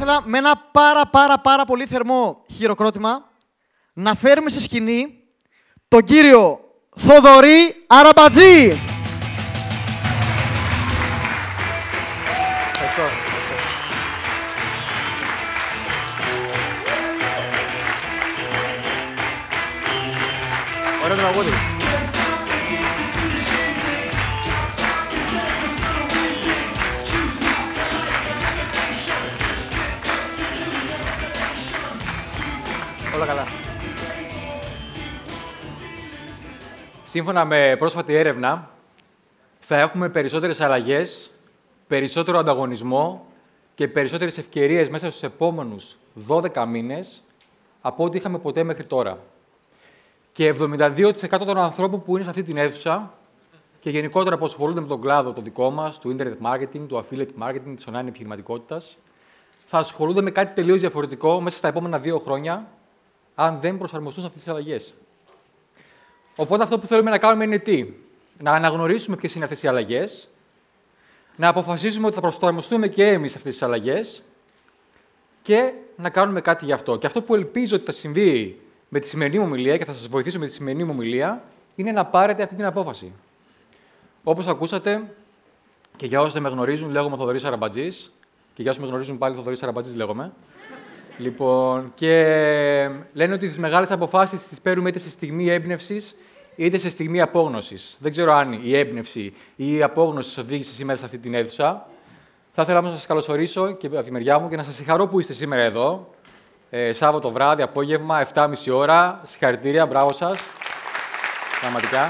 ήθελα με ένα πάρα πολύ θερμό χειροκρότημα να φέρουμε σε σκηνή τον κύριο Θοδωρή Αραμπατζή. Ωραίο τραγούδι. Όλα καλά. Σύμφωνα με πρόσφατη έρευνα, θα έχουμε περισσότερες αλλαγές, περισσότερο ανταγωνισμό και περισσότερες ευκαιρίες μέσα στους επόμενους 12 μήνες από ό,τι είχαμε ποτέ μέχρι τώρα. Και 72% των ανθρώπων που είναι σε αυτή την αίθουσα και γενικότερα που ασχολούνται με τον κλάδο το δικό μας, του internet marketing, του affiliate marketing, της online επιχειρηματικότητας, θα ασχολούνται με κάτι τελείως διαφορετικό μέσα στα επόμενα 2 χρόνια, αν δεν προσαρμοστούν σε αυτές τις αλλαγές. Οπότε αυτό που θέλουμε να κάνουμε είναι τι? Να αναγνωρίσουμε ποιες είναι αυτές οι αλλαγές, να αποφασίσουμε ότι θα προσαρμοστούμε και εμείς σε αυτές τις αλλαγές και να κάνουμε κάτι γι' αυτό. Και αυτό που ελπίζω ότι θα συμβεί με τη σημερινή μου ομιλία και θα σας βοηθήσω με τη σημερινή μου ομιλία είναι να πάρετε αυτή την απόφαση. Όπως ακούσατε, και για όσους δεν με γνωρίζουν, λέγομαι Θοδωρής Αραμπατζής. Και για όσους με γνωρίζουν πάλι, Θοδωρής Αραμπατζής λέγομαι. Λοιπόν, και λένε ότι τις μεγάλες αποφάσεις τις παίρνουμε είτε σε στιγμή έμπνευσης είτε σε στιγμή απόγνωσης. Δεν ξέρω αν η έμπνευση ή η απόγνωση σας οδήγησε σήμερα σε αυτή την αίθουσα. Θα ήθελα όμως να σας καλωσορίσω και από τη μεριά μου και να σας συγχαρώ που είστε σήμερα εδώ. Σάββατο βράδυ, απόγευμα, 7.30 ώρα. Συγχαρητήρια, μπράβο σας. Πραγματικά.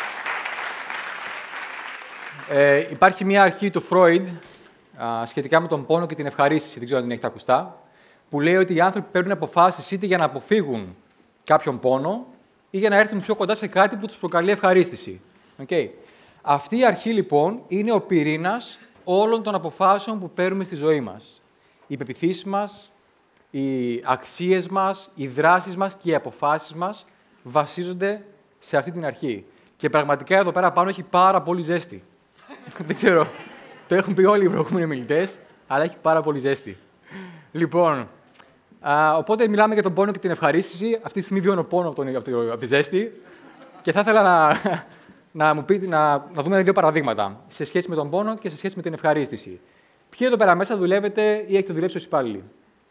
Υπάρχει μια αρχή του Φρόιντ σχετικά με τον πόνο και την ευχαρίστηση, δεν ξέρω αν την έχετε ακουστά, που λέει ότι οι άνθρωποι παίρνουν αποφάσεις είτε για να αποφύγουν κάποιον πόνο ή για να έρθουν πιο κοντά σε κάτι που τους προκαλεί ευχαρίστηση. Okay. Αυτή η αρχή, λοιπόν, είναι ο πυρήνας όλων των αποφάσεων που παίρνουμε στη ζωή μας. Οι πεποιθήσεις μας, οι αξίες μας, οι δράσεις μας και οι αποφάσεις μας βασίζονται σε αυτή την αρχή. Και πραγματικά εδώ πέρα πάνω έχει πάρα πολύ ζέστη. Δεν ξέρω, το έχουν πει όλοι οι προηγούμενοι μιλητές, αλλά έχει πάρα πολύ ζέστη. Λοιπόν, οπότε μιλάμε για τον πόνο και την ευχαρίστηση. Αυτή τη στιγμή βιώνω πόνο από τη ζέστη και θα ήθελα να μου πείτε, να δούμε 2 παραδείγματα σε σχέση με τον πόνο και σε σχέση με την ευχαρίστηση. Ποιοι εδώ πέρα μέσα δουλεύετε ή έχετε δουλέψει ως υπάλληλοι?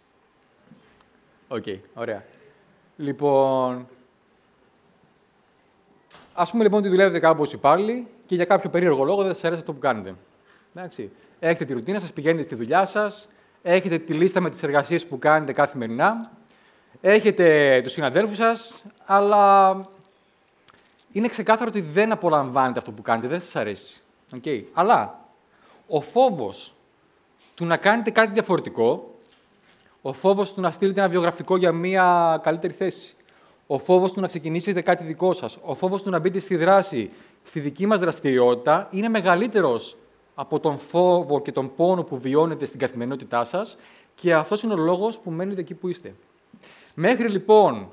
Οκ, ωραία. Λοιπόν, ας πούμε λοιπόν ότι δουλεύετε κάπου ως υπάλληλοι και για κάποιο περίεργο λόγο δεν σας αρέσει αυτό που κάνετε. Εντάξει. Έχετε τη ρουτίνα σας, πηγαίνετε στη δουλειά σας, έχετε τη λίστα με τις εργασίες που κάνετε καθημερινά, έχετε τους συναδέλφους σας, αλλά είναι ξεκάθαρο ότι δεν απολαμβάνετε αυτό που κάνετε, δεν σας αρέσει. Okay. Αλλά ο φόβος του να κάνετε κάτι διαφορετικό, ο φόβος του να στείλετε ένα βιογραφικό για μια καλύτερη θέση, ο φόβος του να ξεκινήσετε κάτι δικό σας, ο φόβος του να μπείτε στη δράση, στη δική μας δραστηριότητα, είναι μεγαλύτερος από τον φόβο και τον πόνο που βιώνετε στην καθημερινότητά σας και αυτός είναι ο λόγος που μένετε εκεί που είστε. Μέχρι λοιπόν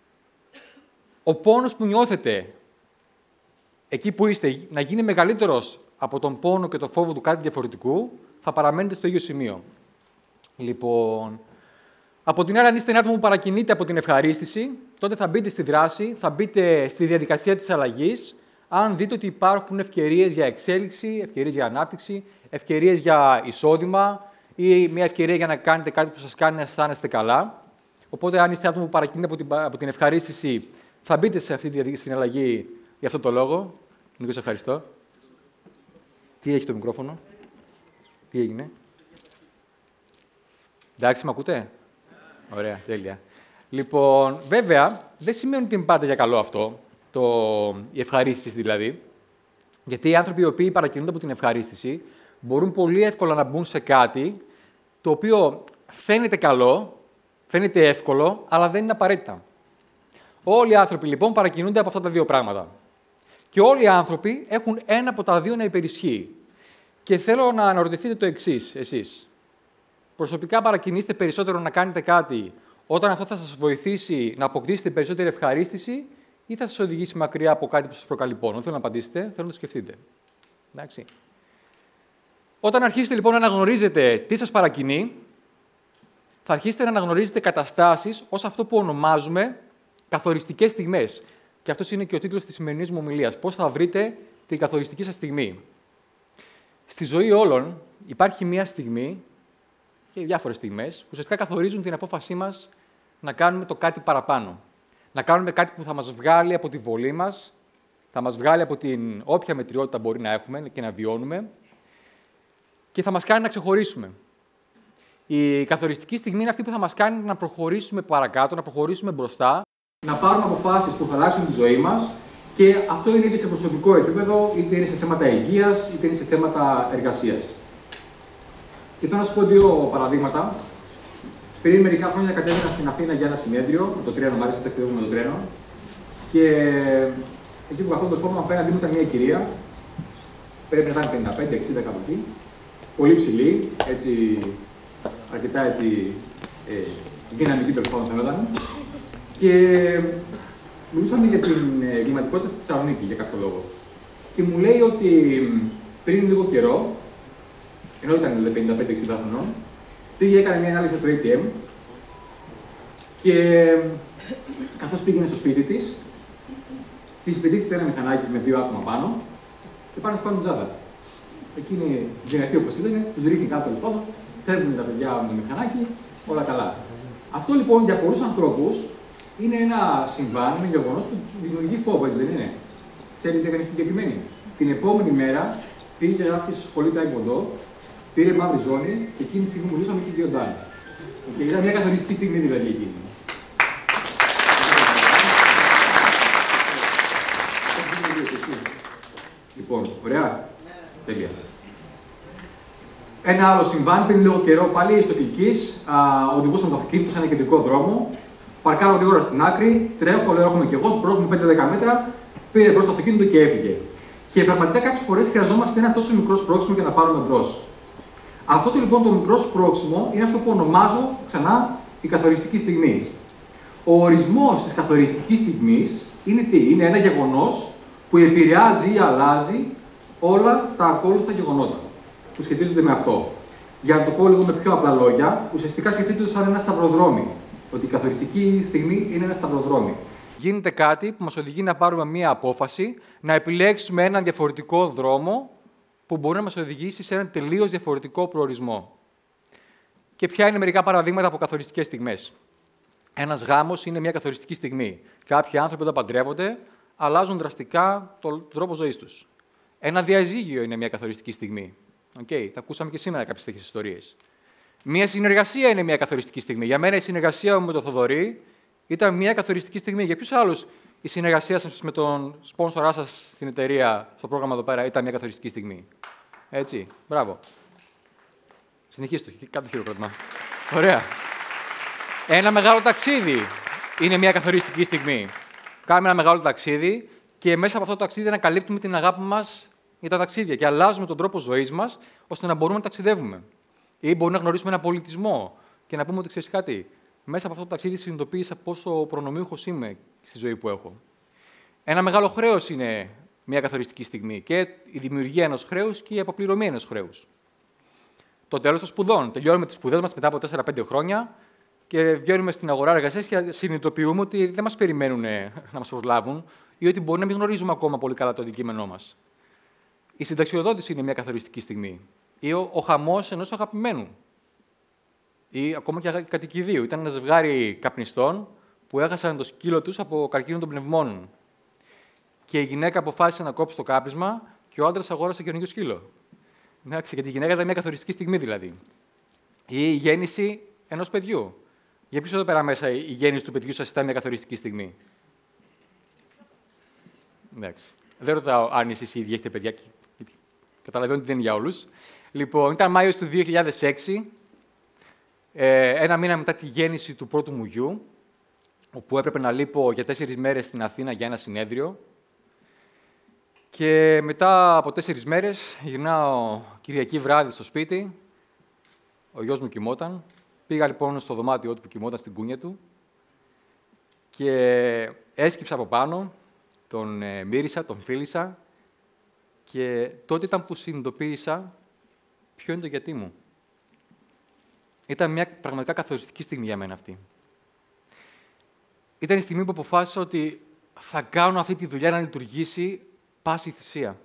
ο πόνος που νιώθετε εκεί που είστε να γίνει μεγαλύτερος από τον πόνο και τον φόβο του κάτι διαφορετικού, θα παραμένετε στο ίδιο σημείο. Λοιπόν, από την άλλη, αν είστε ένα άτομο που παρακινείται από την ευχαρίστηση, τότε θα μπείτε στη δράση, θα μπείτε στη διαδικασία της αλλαγής, αν δείτε ότι υπάρχουν ευκαιρίες για εξέλιξη, ευκαιρίες για ανάπτυξη, ευκαιρίες για εισόδημα ή μια ευκαιρία για να κάνετε κάτι που σας κάνει να αισθάνεστε καλά. Οπότε, αν είστε άτομο που παρακινείται από την ευχαρίστηση, θα μπείτε σε αυτή τη διαδικασία στην αλλαγή για αυτό το λόγο. Νίκο, σε ευχαριστώ. Τι έχει το μικρόφωνο? Τι έγινε? Εντάξει, με ακούτε? Ωραία, τέλεια. Λοιπόν, βέβαια, δεν σημαίνει ότι είναι πάντα για καλό αυτό, η ευχαρίστηση δηλαδή. Γιατί οι άνθρωποι οι οποίοι παρακινούνται από την ευχαρίστηση μπορούν πολύ εύκολα να μπουν σε κάτι το οποίο φαίνεται καλό, φαίνεται εύκολο, αλλά δεν είναι απαραίτητα. Όλοι οι άνθρωποι λοιπόν παρακινούνται από αυτά τα 2 πράγματα. Και όλοι οι άνθρωποι έχουν ένα από τα 2 να υπερισχύει. Και θέλω να αναρωτηθείτε το εξής, εσείς. Προσωπικά παρακινείστε περισσότερο να κάνετε κάτι όταν αυτό θα σας βοηθήσει να αποκτήσετε περισσότερη ευχαρίστηση ή θα σας οδηγήσει μακριά από κάτι που σας προκαλεί πόνο? Θέλω να απαντήσετε, θέλω να το σκεφτείτε. Εντάξει. Όταν αρχίσετε λοιπόν να αναγνωρίζετε τι σας παρακινεί, θα αρχίσετε να αναγνωρίζετε καταστάσεις ως αυτό που ονομάζουμε καθοριστικές στιγμές. Και αυτός είναι και ο τίτλος της σημερινής μου ομιλίας. Πώς θα βρείτε την καθοριστική σας στιγμή. Στη ζωή όλων υπάρχει μία στιγμή και διάφορες στιγμές που ουσιαστικά καθορίζουν την απόφασή μας να κάνουμε το κάτι παραπάνω. Να κάνουμε κάτι που θα μας βγάλει από τη βολή μας, θα μας βγάλει από την όποια μετριότητα μπορεί να έχουμε και να βιώνουμε και θα μας κάνει να ξεχωρίσουμε. Η καθοριστική στιγμή είναι αυτή που θα μας κάνει να προχωρήσουμε παρακάτω, να προχωρήσουμε μπροστά, να πάρουμε αποφάσεις που θα αλλάξουν τη ζωή μας και αυτό είναι είτε σε προσωπικό επίπεδο, είτε είναι σε θέματα υγείας, είτε είναι σε θέματα εργασίας. Και θέλω να σας πω δύο παραδείγματα. Πριν μερικά χρόνια κατέβαινα στην Αθήνα για ένα συνέδριο, με το τρένο, μου άρεσε να ταξιδεύω με το τρένο. Και εκεί που καθόταν το φόρμα απέναντί μου ήταν μια κυρία, πρέπει να ήταν 55-60 κάπου εκεί, πολύ ψηλή, έτσι, αρκετά έτσι, δυναμική τέλος πάντων φαινόταν. Και μιλούσαμε για την εγκληματικότητα στη Θεσσαλονίκη για κάποιο λόγο. Και μου λέει ότι πριν λίγο καιρό, ενώ ήταν 55-60 χρονών, πήγε, έκανε μια ανάλυση στο ATM και καθώς πήγαινε στο σπίτι της, της πετύχθηκε ένα μηχανάκι με 2 άτομα πάνω και πάνε σπάνουν τζάδα. Εκείνη δυνατή όπως ήταν, τους ρίχνει κάτω τέλος πάντων, φεύγουν τα παιδιά με το μηχανάκι, όλα καλά. Αυτό λοιπόν για πολλούς ανθρώπους είναι ένα συμβάν, ένα γεγονός που δημιουργεί φόβο, έτσι δεν είναι. Ξέρετε τι έκανε συγκεκριμένη. Την επόμενη μέρα πήγε και γράφτηκε στη σχολή Taekwondo, πήρε μαύρη ζώνη και εκείνη τη στιγμή μιλούσαμε και δύο ντάνι. Και ήταν μια καθοριστική στιγμή δηλαδή εκείνη. Λοιπόν, ωραία. Τέλεια. Ένα άλλο συμβάν, πριν λίγο καιρό, πάλι στο Κιλκής, οδηγούσαμε το αυτοκίνητο σε ένα κεντρικό δρόμο. Παρκάρω λίγο στην άκρη, τρέχω, λέω: Έχουμε κι εγώ, σπρώχνουμε 5-10 μέτρα. Πήρε μπρος το αυτοκίνητο και έφυγε. Και πραγματικά κάποιες φορές χρειαζόμαστε ένα τόσο μικρό σπρώξιμο για να πάρουμε μπρος. Αυτό το λοιπόν το μικρό σπρώξιμο είναι αυτό που ονομάζω ξανά η καθοριστική στιγμή. Ο ορισμός της καθοριστικής στιγμής είναι τι? Είναι ένα γεγονός που επηρεάζει ή αλλάζει όλα τα ακόλουθα γεγονότα που σχετίζονται με αυτό. Για να το πω λίγο με πιο απλά λόγια, ουσιαστικά σκεφτείτε το σαν ένα σταυροδρόμι. Ότι η καθοριστική στιγμή είναι ένα σταυροδρόμι. Γίνεται κάτι που μας οδηγεί να πάρουμε μία απόφαση, να επιλέξουμε έναν διαφορετικό δρόμο που μπορεί να μας οδηγήσει σε έναν τελείως διαφορετικό προορισμό. Και ποια είναι μερικά παραδείγματα από καθοριστικές στιγμές. Ένας γάμος είναι μια καθοριστική στιγμή. Κάποιοι άνθρωποι όταν παντρεύονται αλλάζουν δραστικά τον τρόπο ζωής τους. Ένα διαζύγιο είναι μια καθοριστική στιγμή. Okay, τα ακούσαμε και σήμερα κάποιες τέτοιες ιστορίες. Μια συνεργασία είναι μια καθοριστική στιγμή. Για μένα η συνεργασία μου με τον Θοδωρή ήταν μια καθοριστική στιγμή. Για ποιους άλλους η συνεργασία σας με τον σπόνσορά σας στην εταιρεία, στο πρόγραμμα εδώ πέρα, ήταν μια καθοριστική στιγμή? Έτσι, μπράβο. Συνεχίστε, κάντε χειροκρότημα. Ωραία. Ένα μεγάλο ταξίδι είναι μια καθοριστική στιγμή. Κάνουμε ένα μεγάλο ταξίδι και μέσα από αυτό το ταξίδι ανακαλύπτουμε την αγάπη μας για τα ταξίδια και αλλάζουμε τον τρόπο ζωής μας ώστε να μπορούμε να ταξιδεύουμε. Ή μπορούμε να γνωρίσουμε έναν πολιτισμό και να πούμε ότι ξέρεις κάτι, μέσα από αυτό το ταξίδι συνειδητοποίησα πόσο προνομιούχος είμαι στη ζωή που έχω. Ένα μεγάλο χρέος είναι μια καθοριστική στιγμή και η δημιουργία ενός χρέους και η αποπληρωμή ενός χρέους. Το τέλος των σπουδών. Τελειώνουμε τις σπουδές μας μετά από 4-5 χρόνια και βγαίνουμε στην αγορά εργασίας και συνειδητοποιούμε ότι δεν μας περιμένουν να μας προσλάβουν ή ότι μπορεί να μην γνωρίζουμε ακόμα πολύ καλά το αντικείμενό μας. Η συνταξιοδότηση είναι μια καθοριστική στιγμή. Ή ο χαμός ενός αγαπημένου. Ή ακόμα και κατοικιδίου. Ήταν ένα ζευγάρι καπνιστών που έχασαν το σκύλο τους από καρκίνο των πνευμόνων. Και η γυναίκα αποφάσισε να κόψει το κάπνισμα και ο άντρας αγόρασε καινούργιο σκύλο. Εντάξει, γιατί η γυναίκα ήταν μια καθοριστική στιγμή δηλαδή. Ή η γέννηση ενός παιδιού. Για ποιος εδώ πέρα μέσα η γέννηση του παιδιού σας ήταν μια καθοριστική στιγμή? Εντάξει. Δεν ρωτάω αν εσείς οι ίδιοι έχετε παιδιά. Καταλαβαίνω ότι δεν είναι για όλους. Λοιπόν, ήταν Μάιος του 2006, ένα μήνα μετά τη γέννηση του πρώτου μου γιου, όπου έπρεπε να λείπω για 4 μέρες στην Αθήνα για ένα συνέδριο. Και μετά από 4 μέρες γυρνάω Κυριακή βράδυ στο σπίτι. Ο γιος μου κοιμόταν. Πήγα λοιπόν στο δωμάτιό του που κοιμόταν στην κούνια του και έσκυψα από πάνω, τον μύρισα, τον φίλησα και τότε ήταν που συνειδητοποίησα ποιο είναι το γιατί μου. Ήταν μια πραγματικά καθοριστική στιγμή για μένα αυτή. Ήταν η στιγμή που αποφάσισα ότι θα κάνω αυτή τη δουλειά να λειτουργήσει πάση θυσία.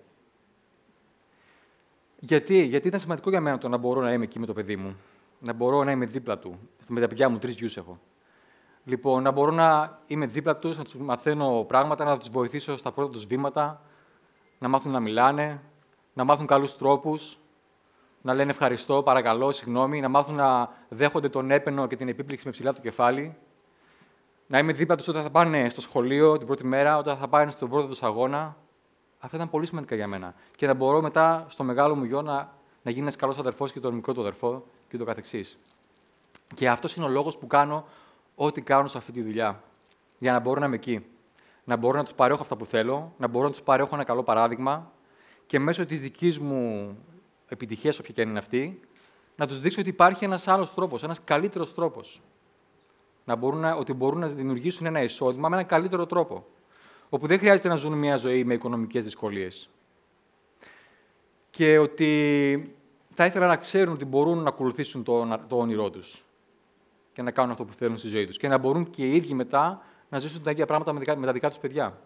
Γιατί ήταν σημαντικό για μένα το να μπορώ να είμαι εκεί με το παιδί μου. Να μπορώ να είμαι δίπλα του. Με τα παιδιά μου, 3 γιους έχω. Λοιπόν, να μπορώ να είμαι δίπλα τους, να τους μαθαίνω πράγματα, να τους βοηθήσω στα πρώτα τους βήματα, να μάθουν να μιλάνε, να μάθουν καλούς τρόπους, να λένε ευχαριστώ, παρακαλώ, συγγνώμη, να μάθουν να δέχονται τον έπαινο και την επίπληξη με ψηλά το κεφάλι, να είμαι δίπλα τους όταν θα πάνε στο σχολείο την πρώτη μέρα, όταν θα πάνε στον πρώτο τους αγώνα. Αυτά ήταν πολύ σημαντικά για μένα. Και να μπορώ μετά στο μεγάλο μου γιο να γίνει ένας καλός αδερφός και τον μικρό του αδερφό και ούτω καθεξής. Και αυτός είναι ο λόγος που κάνω ό,τι κάνω σε αυτή τη δουλειά. Για να μπορώ να είμαι εκεί. Να μπορώ να τους παρέχω αυτά που θέλω, να μπορώ να τους παρέχω ένα καλό παράδειγμα και μέσω της δικής μου επιτυχίας, όποια και αν είναι αυτή, να τους δείξω ότι υπάρχει ένας άλλος τρόπος, ένας καλύτερος τρόπος. Ότι μπορούν να δημιουργήσουν ένα εισόδημα με έναν καλύτερο τρόπο. Όπου δεν χρειάζεται να ζουν μια ζωή με οικονομικές δυσκολίες. Και ότι θα ήθελα να ξέρουν ότι μπορούν να ακολουθήσουν το όνειρό τους και να κάνουν αυτό που θέλουν στη ζωή τους. Και να μπορούν και οι ίδιοι μετά να ζήσουν τα ίδια πράγματα με τα δικά τους παιδιά.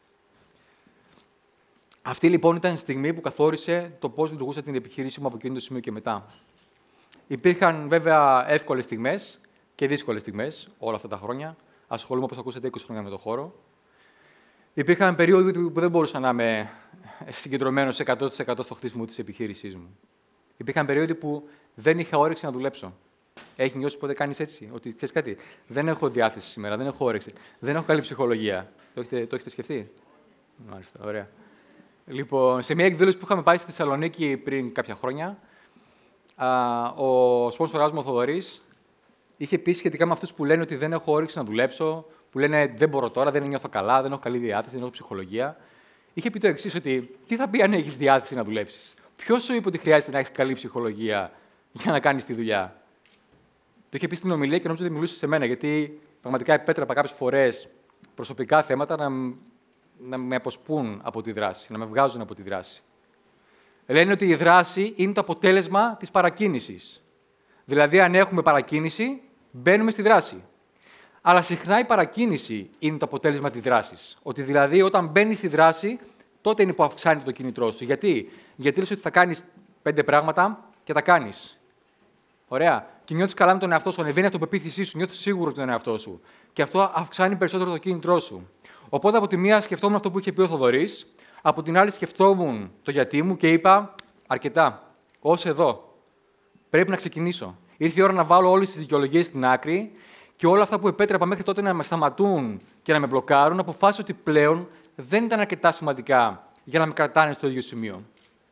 Αυτή λοιπόν ήταν η στιγμή που καθόρισε το πώς λειτουργούσε την επιχείρησή μου από εκείνο το σημείο και μετά. Υπήρχαν βέβαια εύκολες στιγμές και δύσκολες στιγμές όλα αυτά τα χρόνια. Ασχολούμαι, όπως ακούσατε, 20 χρόνια με τον χώρο. Υπήρχαν περίοδοι που δεν μπορούσα να είμαι συγκεντρωμένος 100% στο χτίσιμο της επιχείρησής μου. Υπήρχαν περίοδοι που δεν είχα όρεξη να δουλέψω. Έχει νιώσει ποτέ κανείς έτσι? Ότι ξέρεις κάτι, δεν έχω διάθεση σήμερα, δεν έχω όρεξη, δεν έχω καλή ψυχολογία. Το έχετε σκεφτεί? Μάλιστα, ωραία. Λοιπόν, σε μια εκδήλωση που είχαμε πάει στη Θεσσαλονίκη πριν κάποια χρόνια, ο σπόνσορας μου, ο Θοδωρής, είχε πει σχετικά με αυτούς που λένε ότι δεν έχω όρεξη να δουλέψω, που λένε δεν μπορώ τώρα, δεν νιώθω καλά, δεν έχω καλή διάθεση, δεν έχω ψυχολογία. Είχε πει το εξής, ότι τι θα πει αν έχεις διάθεση να δουλέψεις? Ποιος σου είπε ότι χρειάζεται να έχεις καλή ψυχολογία για να κάνεις τη δουλειά? Το είχε πει στην ομιλία και νόμιζα ότι μιλούσε σε μένα, γιατί πραγματικά επέτρεπα κάποιες φορές προσωπικά θέματα να με αποσπούν από τη δράση, να με βγάζουν από τη δράση. Λένε ότι η δράση είναι το αποτέλεσμα της παρακίνησης. Δηλαδή, αν έχουμε παρακίνηση, μπαίνουμε στη δράση. Αλλά συχνά η παρακίνηση είναι το αποτέλεσμα της δράσης. Ότι δηλαδή, όταν μπαίνεις στη δράση, τότε είναι που αυξάνεται το κίνητρό σου. Γιατί λες ότι θα κάνεις 5 πράγματα και τα κάνεις. Ωραία. Και νιώθεις καλά με τον εαυτό σου, ανεβαίνει η αυτοπεποίθησή σου, νιώθεις σίγουρος με τον εαυτό σου. Και αυτό αυξάνει περισσότερο το κίνητρό σου. Οπότε από τη μία σκεφτόμουν αυτό που είχε πει ο Θοδωρής, από την άλλη σκεφτόμουν το γιατί μου και είπα: αρκετά. Ως εδώ. Πρέπει να ξεκινήσω. Ήρθε η ώρα να βάλω όλες τις δικαιολογίες στην άκρη και όλα αυτά που επέτρεπα μέχρι τότε να με σταματούν και να με μπλοκάρουν, αποφάσισα ότι πλέον δεν ήταν αρκετά σημαντικά για να με κρατάνε στο ίδιο σημείο.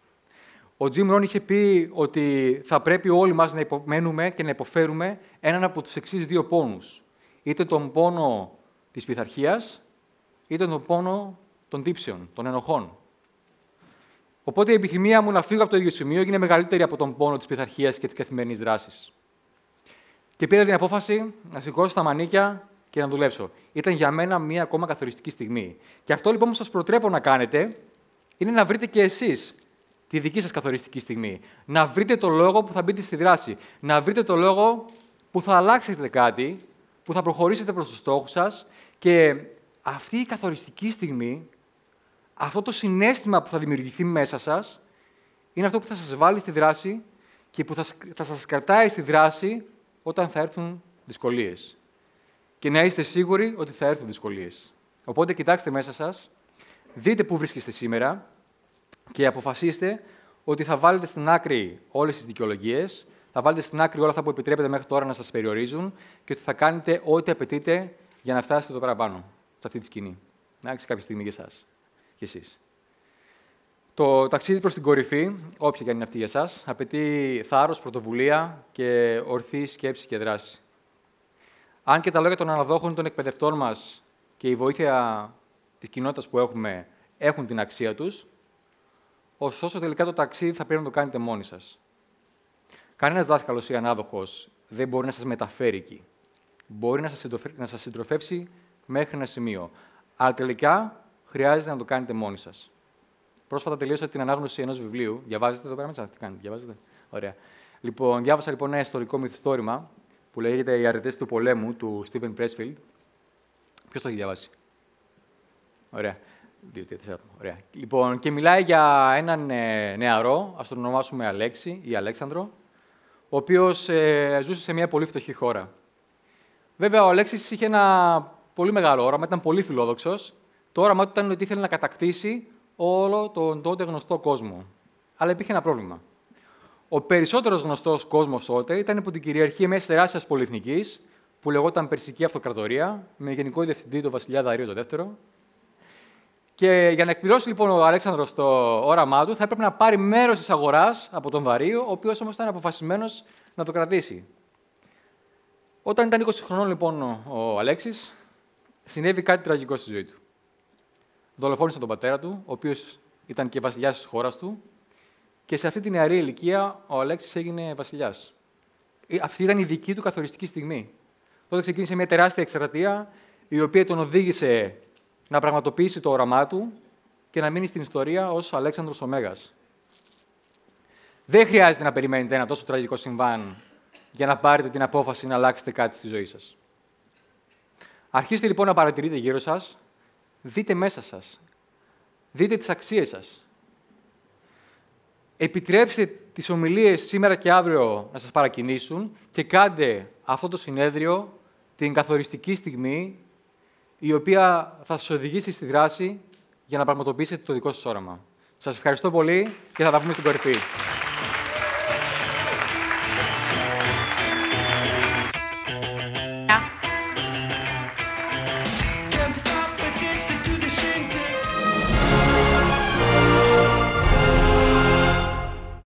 Ο Τζιμ Ρον είχε πει ότι θα πρέπει όλοι μας να υπομένουμε και να υποφέρουμε έναν από τους εξής 2 πόνους. Είτε τον πόνο της πειθαρχίας, είτε τον πόνο των τύψεων, των ενοχών. Οπότε η επιθυμία μου να φύγω από το ίδιο σημείο έγινε μεγαλύτερη από τον πόνο της πειθαρχίας και της καθημερινής δράσης. Και πήρα την απόφαση να σηκώσω τα μανίκια και να δουλέψω. Ήταν για μένα μία ακόμα καθοριστική στιγμή. Και αυτό λοιπόν που σας προτρέπω να κάνετε είναι να βρείτε και εσείς τη δική σας καθοριστική στιγμή. Να βρείτε το λόγο που θα μπείτε στη δράση. Να βρείτε το λόγο που θα αλλάξετε κάτι, που θα προχωρήσετε προς τους στόχους σας και αυτή η καθοριστική στιγμή, αυτό το συναίσθημα που θα δημιουργηθεί μέσα σας, είναι αυτό που θα σας βάλει στη δράση και που θα σας κρατάει στη δράση όταν θα έρθουν δυσκολίες. Και να είστε σίγουροι ότι θα έρθουν δυσκολίες. Οπότε κοιτάξτε μέσα σας, δείτε πού βρίσκεστε σήμερα και αποφασίστε ότι θα βάλετε στην άκρη όλες τις δικαιολογίες, θα βάλετε στην άκρη όλα αυτά που επιτρέπετε μέχρι τώρα να σας περιορίζουν και ότι θα κάνετε ό,τι απαιτείτε για να φτάσετε εδώ πέρα πάνω, σε αυτή τη σκηνή. Να έχετε κάποια στιγμή για εσάς και εσείς. Το ταξίδι προς την κορυφή, όποια και αν είναι αυτή για εσάς, απαιτεί θάρρος, πρωτοβουλία και ορθή σκέψη και δράση. Αν και τα λόγια των αναδόχων των εκπαιδευτών μας και η βοήθεια της κοινότητας που έχουμε έχουν την αξία τους, ωστόσο τελικά το ταξίδι θα πρέπει να το κάνετε μόνοι σας. Κανένας δάσκαλος ή ανάδοχος δεν μπορεί να σας μεταφέρει εκεί. Μπορεί να σας συντροφεύσει μέχρι ένα σημείο. Αλλά τελικά χρειάζεται να το κάνετε μόνοι σας. Πρόσφατα τελείωσα την ανάγνωση ενός βιβλίου. Διαβάζετε εδώ πέρα μέσα? Τι κάνετε, διαβάζετε? Ωραία. Λοιπόν, διάβασα λοιπόν ένα ιστορικό μυθιστόρημα που λέγεται «Οι αρετές του πολέμου» του Στίβεν Πρέσφιλντ. Ποιος το έχει διαβάσει? Ωραία. 2, 3, 4. Ωραία. Λοιπόν, και μιλάει για έναν νεαρό, ας τον ονομάσουμε Αλέξη ή Αλέξανδρο, ο οποίος ζούσε σε μια πολύ φτωχή χώρα. Βέβαια, ο Αλέξης είχε ένα πολύ μεγάλο όραμα, ήταν πολύ φιλόδοξος. Το όραμά του ήταν ότι ήθελε να κατακτήσει όλο τον τότε γνωστό κόσμο. Αλλά υπήρχε ένα πρόβλημα. Ο περισσότερος γνωστός κόσμος τότε ήταν υπό την κυριαρχία μιας τεράστιας πολυεθνικής που λεγόταν Περσική Αυτοκρατορία, με γενικό διευθυντή τον βασιλιά Δαρείο τον δεύτερο. Και για να εκπληρώσει λοιπόν ο Αλέξανδρος το όραμά του, θα έπρεπε να πάρει μέρος της αγοράς από τον Δαρείο, ο οποίος όμως ήταν αποφασισμένος να το κρατήσει. Όταν ήταν 20 χρονών λοιπόν ο Αλέξης, συνέβη κάτι τραγικό στη ζωή του. Δολοφόνησε τον πατέρα του, ο οποίος ήταν και βασιλιάς της χώρας του, και σε αυτή την νεαρή ηλικία ο Αλέξης έγινε βασιλιάς. Αυτή ήταν η δική του καθοριστική στιγμή. Τότε ξεκίνησε μια τεράστια εκστρατεία, η οποία τον οδήγησε να πραγματοποιήσει το όραμά του και να μείνει στην ιστορία ως Αλέξανδρος ο Μέγας. Δεν χρειάζεται να περιμένετε ένα τόσο τραγικό συμβάν για να πάρετε την απόφαση να αλλάξετε κάτι στη ζωή σας. Αρχίστε λοιπόν να παρατηρείτε γύρω σας, δείτε μέσα σας, δείτε τις αξίες σας. Επιτρέψτε τις ομιλίες σήμερα και αύριο να σας παρακινήσουν και κάντε αυτό το συνέδριο την καθοριστική στιγμή η οποία θα σας οδηγήσει στη δράση για να πραγματοποιήσετε το δικό σας όραμα. Σας ευχαριστώ πολύ και θα τα πούμε στην κορυφή.